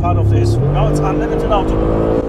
part of the history. Now it's unlimited autobahn.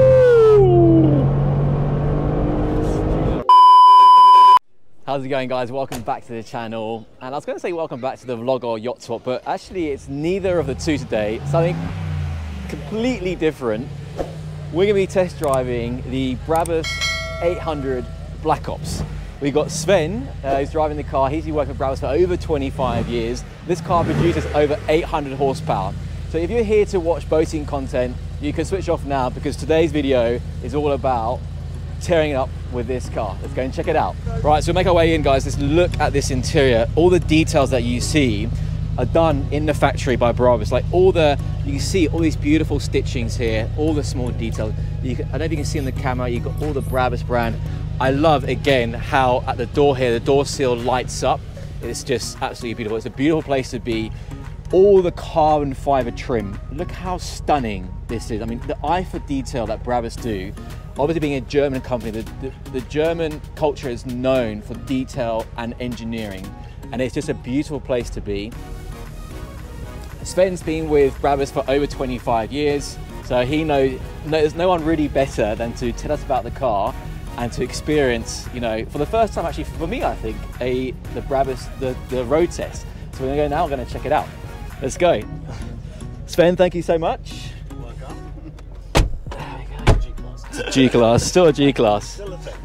How's it going, guys? Welcome back to the channel. And I was going to say welcome back to the vlog or yacht swap, but actually it's neither of the two today. Something completely different. We're going to be test driving the BRABUS 800 Black Ops. We've got Sven, who's driving the car. He's been working with BRABUS for over 25 years. This car produces over 800 horsepower. So if you're here to watch boating content, you can switch off now because today's video is all about tearing it up with this car. Let's go and check it out. Right, so we'll make our way in, guys. Let's look at this interior. All the details that you see are done in the factory by BRABUS. Like you can see all these beautiful stitchings here, all the small details. I don't know if you can see on the camera, you've got all the BRABUS brand. I love, again, how at the door here, the door seal lights up. It's just absolutely beautiful. It's a beautiful place to be. All the carbon fiber trim. Look how stunning this is. I mean, the eye for detail that BRABUS do. Obviously, being a German company, the German culture is known for detail and engineering, and it's just a beautiful place to be. Sven's been with BRABUS for over 25 years, so he knows there's no one really better than to tell us about the car and to experience, you know, for the first time, actually, for me, I think, the BRABUS, the road test. So we're gonna go now, we're gonna check it out. Let's go. Sven, thank you so much. Welcome. There we go. G-Class. G-Class, still a G-Class. Still a tech.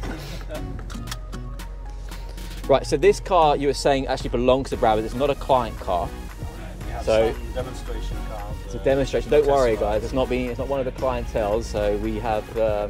Right, so this car you were saying actually belongs to BRABUS. It's not a client car. We have So some demonstration cars. it's a demonstration. Don't worry, guys. It's not one of the clientele. So we have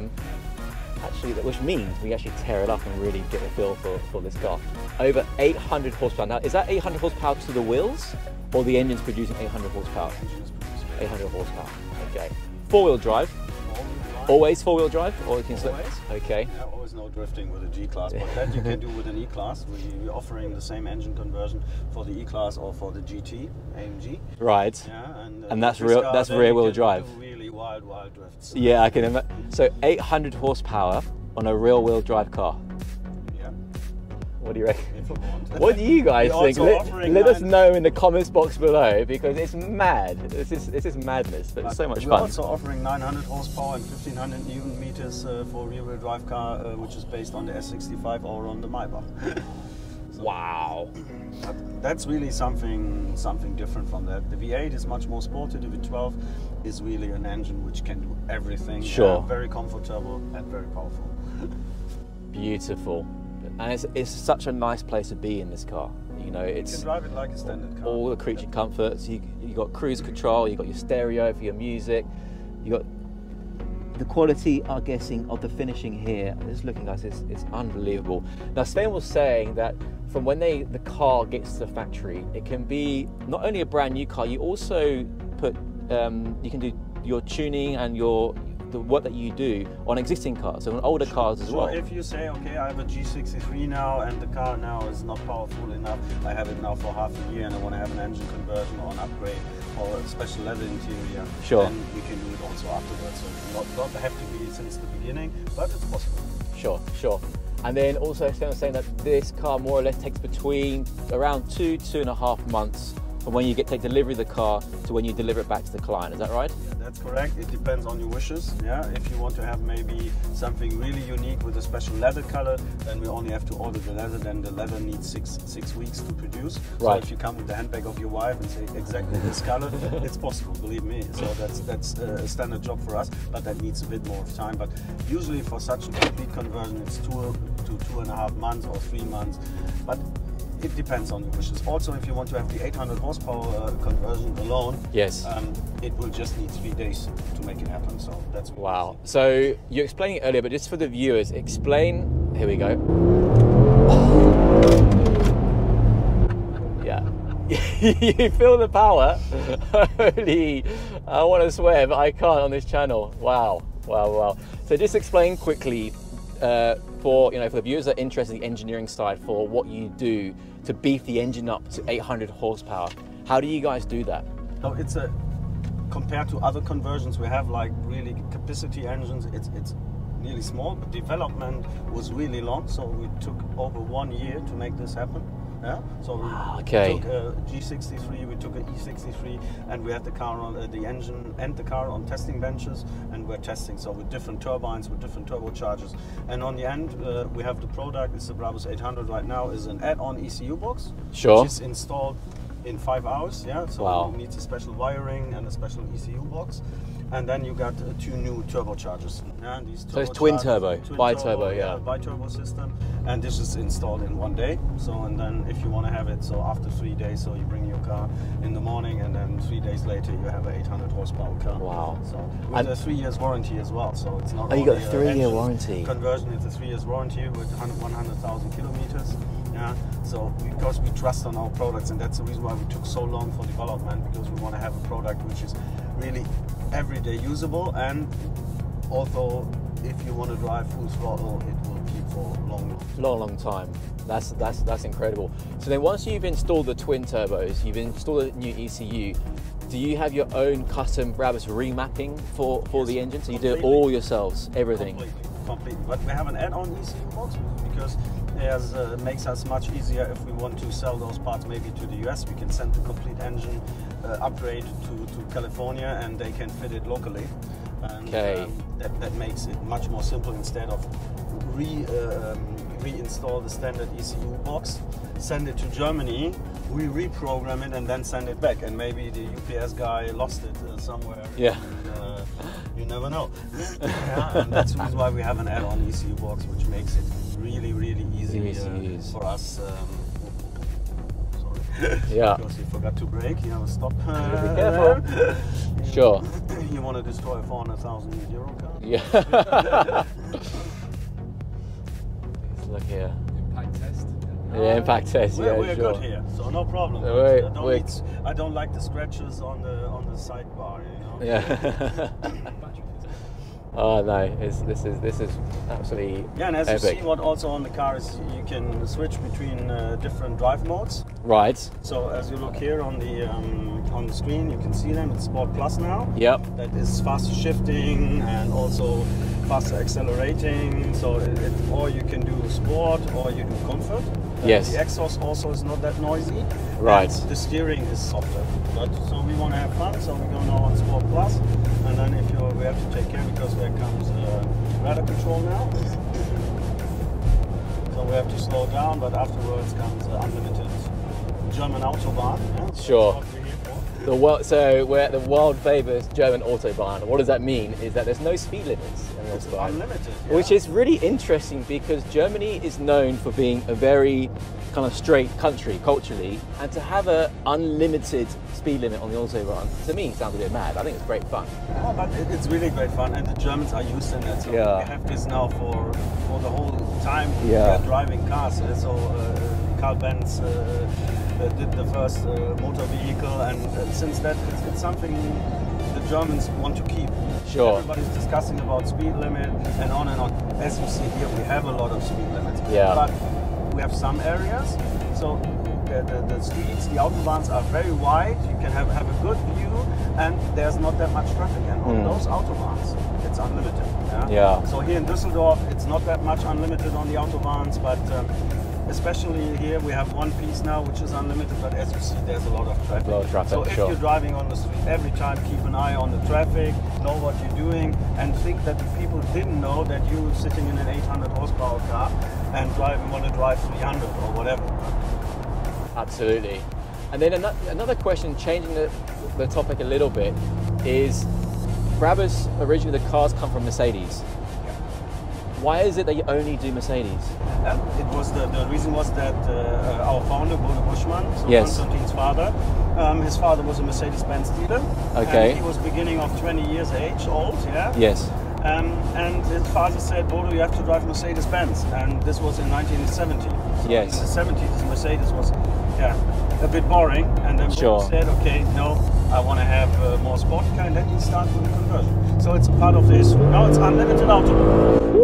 actually, which means we actually tear it up and really get a feel for this car. Over 800 horsepower. Now, is that 800 horsepower to the wheels, or the engine's producing 800 horsepower? 800 horsepower. Okay. Four-wheel drive. Always four-wheel drive, or you can slip. Okay. Yeah, always no drifting with a G-Class, but that you can do with an E-Class. We're offering the same engine conversion for the E-Class or for the GT AMG. Right. Yeah, and that's real. That's rear-wheel drive. Do really wild drifts. Yeah, I can imagine. So 800 horsepower on a rear-wheel drive car. Yeah. What do you reckon? If you want. What do you guys think? Let us know in the comments box below, because it's mad. This is madness, but it's so much fun. We're also offering 900 horsepower and 1500 Newton meters for a rear-wheel drive car, which is based on the S65 or on the Maybach. So wow. That's really something different from that. The V8 is much more sporty. The V12 is really an engine which can do everything. Sure. Very comfortable and very powerful. Beautiful. And it's such a nice place to be in this car. You know, You can drive it like a standard car. all the creature comforts. You got cruise control. You got your stereo for your music. You got the quality, I'm guessing, of the finishing here. Just looking, guys, it's unbelievable. Now, Sven was saying that from when the car gets to the factory, it can be not only a brand new car. You also put you can do your tuning and the work that you do on existing cars, so on older cars as well. If you say, okay, I have a G63 now and the car now is not powerful enough, I have it now for half a year and I want to have an engine conversion or an upgrade or a special leather interior, sure, then we can do it also afterwards. So not have to be since the beginning, but it's possible. Sure. And then also Sven was saying that this car more or less takes between around 2.5 months from when you take delivery of the car to when you deliver it back to the client. Is that right? Yeah, that's correct. It depends on your wishes. Yeah, if you want to have maybe something really unique with a special leather color, then we only have to order the leather. Then the leather needs six weeks to produce. Right. So if you come with the handbag of your wife and say exactly this color, it's possible. Believe me. So that's a standard job for us, but that needs a bit more of time. But usually for such a complete conversion, it's 2 to 2.5 months or 3 months. But it depends on your wishes. Also, if you want to have the 800 horsepower conversion alone, yes, it will just need 3 days to make it happen. So that's wow. So you explained it earlier, but just for the viewers, explain. Here we go. Yeah, you feel the power. Holy, I want to swear, but I can't on this channel. Wow. So just explain quickly for the viewers that are interested in the engineering side, for what you do to beef the engine up to 800 horsepower. How do you guys do that? So it's compared to other conversions we have, like really capacity engines, it's nearly small, but development was really long. So we took over 1 year to make this happen. Yeah. So we took a G63, we took an E63, and we had the car on the engine and the car on testing benches, and we're testing. So with different turbines, with different turbochargers, and on the end we have the product. It's the Brabus 800 right now. Is an add-on ECU box, which is installed in 5 hours. Yeah. So it needs a special wiring and a special ECU box. And then you got 2 new turbochargers. Yeah, and these so it's twin turbo, bi-turbo, yeah. Bi-turbo system. And this is installed in 1 day. So, and then if you want to have it, so after 3 days, so you bring your car in the morning, and then 3 days later you have an 800 horsepower car. Wow. So with a 3 years warranty as well. So it's not you got a 3-year warranty. Conversion, it's a 3 years warranty with 100,000 kilometers. Yeah, so because we trust on our products, and that's the reason why we took so long for development, because we want to have a product which is really everyday usable, and although if you want to drive full throttle, it will keep for a long time. That's incredible. So then once you've installed the twin turbos, you've installed a new ECU, do you have your own custom Brabus remapping for the engine? So you do it all yourselves, everything? Completely. But we have an add-on ECU box because it makes us much easier if we want to sell those parts maybe to the US. We can send the complete engine upgrade to California, and they can fit it locally. And that makes it much more simple. Instead of reinstall the standard ECU box, send it to Germany, we reprogram it and then send it back, and maybe the UPS guy lost it somewhere. Yeah. You never know. Yeah, and that's the reason why we have an add-on ECU box, which makes it really easy for us. Sorry. Yeah. Because you forgot to brake, you have a stop. Be careful. Sure. You want to destroy a 400,000 euro car? Yeah. Let's look here. Impact test. Yeah, impact test. We're good here, so no problem. I don't like the scratches on the sidebar. You know? Yeah. Oh no, this is absolutely and as epic. you see, what also on the car is you can switch between different drive modes. Right. So as you look here on the screen, you can see them. It's Sport Plus now. Yep. That is faster shifting and also faster accelerating. So or you can do Sport or you do Comfort. Yes. The exhaust also is not that noisy. Right. And the steering is softer. So we want to have fun. So we go now on Sport Plus, and then we have to take care because there comes radar control now. So we have to slow down, but afterwards comes unlimited German Autobahn. Yeah? Sure. So we're at the world famous German Autobahn. What does that mean? Is that there's no speed limits in the Autobahn. Unlimited. Yeah. Which is really interesting because Germany is known for being a very kind of straight country culturally, and to have an unlimited speed limit on the Autobahn, to me, sounds a bit mad. I think it's great fun. Oh, but it's really great fun, and the Germans are used to that. So we have this now for the whole time we are driving cars. So Carl Benz did the first motor vehicle, and since that it's something the Germans want to keep. Sure. Everybody's discussing about speed limit and on and on. As you see here, we have a lot of speed limits. Yeah. But we have some areas, so the streets, the autobahns are very wide. You can have a good view, and there's not that much traffic. And on those autobahns, it's unlimited. Yeah. So here in Düsseldorf, it's not that much unlimited on the autobahns, but especially here we have one piece now which is unlimited, but as you see there's a lot of traffic. So if you're driving on the street, every time keep an eye on the traffic, know what you're doing, and think that the people didn't know that you're sitting in an 800 horsepower car and want to drive 300 or whatever. Absolutely. And then another question, changing the topic a little bit, is Brabus, originally the cars come from Mercedes. Why is it that you only do Mercedes? The reason was that our founder, Bodo Buschmann, so Konstantin's father, his father was a Mercedes-Benz dealer. Okay. And he was beginning of 20 years old, yeah? Yes. And his father said, Bodo, you have to drive Mercedes-Benz. And this was in 1970. So yes. In the 70s, Mercedes was a bit boring. And then Bodo said, okay, no, I want to have more sporty car. And then he started with the conversion. So it's a part of the history. Now it's unlimited auto.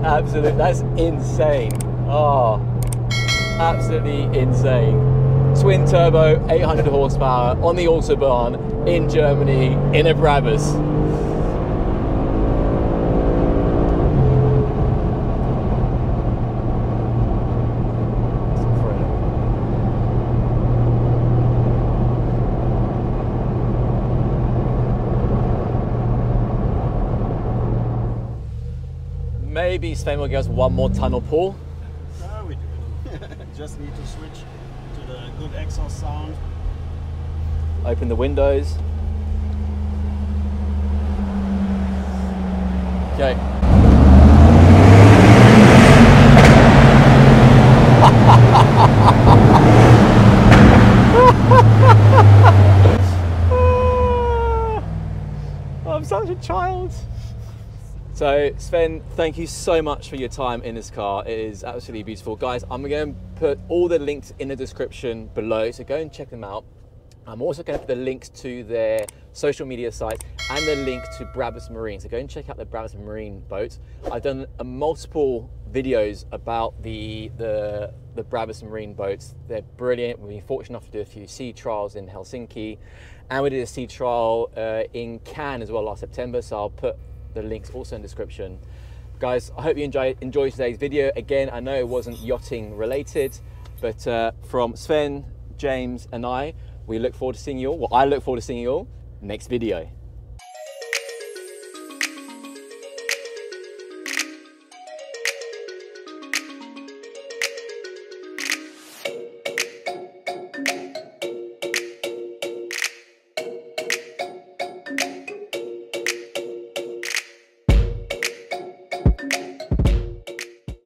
Absolutely, that's insane. Oh, absolutely insane. Twin turbo, 800 horsepower on the Autobahn in Germany in a Brabus. Maybe Sven will give us one more tunnel pull. No, we do. Just need to switch to the good exhaust sound. Open the windows. Okay. I'm such a child. So Sven, thank you so much for your time in this car. It is absolutely beautiful. Guys, I'm going to put all the links in the description below, so go and check them out. I'm also going to put the links to their social media sites and the link to Brabus Marine. So go and check out the Brabus Marine boats. I've done multiple videos about the Brabus Marine boats. They're brilliant. We've been fortunate enough to do a few sea trials in Helsinki, and we did a sea trial in Cannes as well last September. So I'll put the links also in the description. Guys, I hope you enjoyed today's video. Again, I know it wasn't yachting related, but from Sven, James and I, we look forward to seeing you all. Well, I look forward to seeing you all next video.